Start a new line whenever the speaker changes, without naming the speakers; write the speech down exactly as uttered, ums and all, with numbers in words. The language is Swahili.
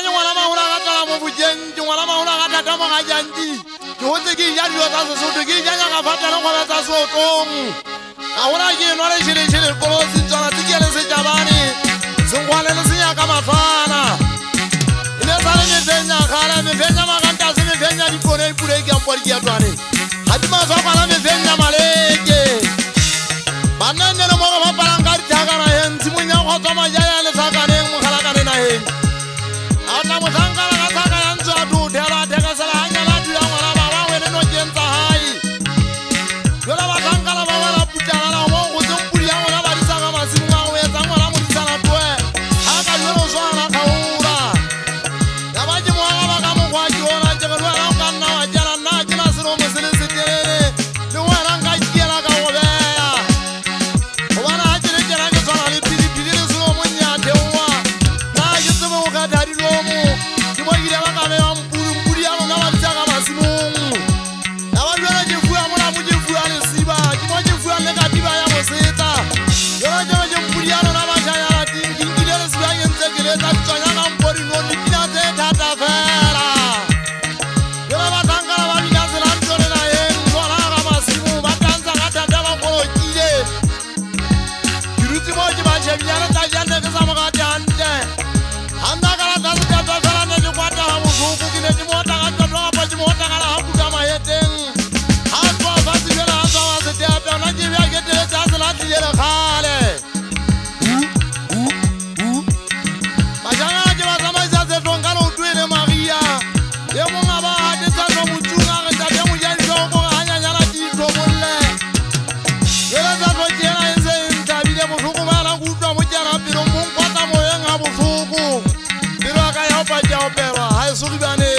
Banya ngwana mahula ga tala mo bujeng, ngwana mahula ga tata mo ga janti. Ke hotse ke ya dilo tsa Sesotho ke janya ga fatana ngwana tsa Sotong. A hona ke no le shile shile kolo tsitsana tsikele se jabane. Sengwane le senya ka mafana. Ile sale me fenya khala me fenya maganta se me fenya di pone pure ke ampori ke atwane. Hadi ma so kala me fenya maleke. Banane le mo ga balanga dithaga na hen tsimunya go tsama jaya le sakane mo khala kane na hen. Ana mo thanga la thanga ya ntwa du thela thega sala hanya la du ya ngwana ba ba wena no kentsa hai. Yola ba thanga la ba wala putana la mo go tsumpuli ya ngwana ba di saka masimu ma o etsa ngwana mo di sala twe. Ha ka yo so ana kaura. Ya ba ji mo ga ba ka mo kwa ji ona je ga la ka na wa jala na ji na sero mo sele se tere. Le ngwana nga kiela ka go be ya. O bana ha jere jera ke tsana le pili pili le sero mo nya thewa. Na ji tsemo ga dari lo mo. Ke mo ile ba ka be ya mpuru mpuru ya lona ba di saka masimu. Ya ba jela je fu ya mo na mo je fu ya le siba. Ke mo je fu ya le ka diba ya mo seta. Yo je je mpuru ya lona ba ja ya la tingi ile le siba ye ntse ke le ta tsanya ka mpori no ni kina te thata fela. Yo ba tanga ba bina se la ntole na ye ngwana ga masimu ba tanza ga thata ba go kile. Diruti mo je ba je bina ta jande ke sa mo ga jande. Anda kala ta ta ta fela ne je kwata ha mo zuku ke ne je mo ta ga ta ga pa je mo ta ga ha buka ma yeteng. Ha twa ba se bela ha twa se te ata na je ya ke te ta se la ti le khale. Majanga je ba sama sa se tonga no twele Maria. Ye mo nga ba de sa no mutunga ga ta be mo ya ndo mo hanya nyala ti to molle. Ye la sa to je na ense nta bi de mo fuku ba na ku twa mo jara biro mo kwata mo ye nga bo fuku. Biro ka ya pa ja opera ha su bane.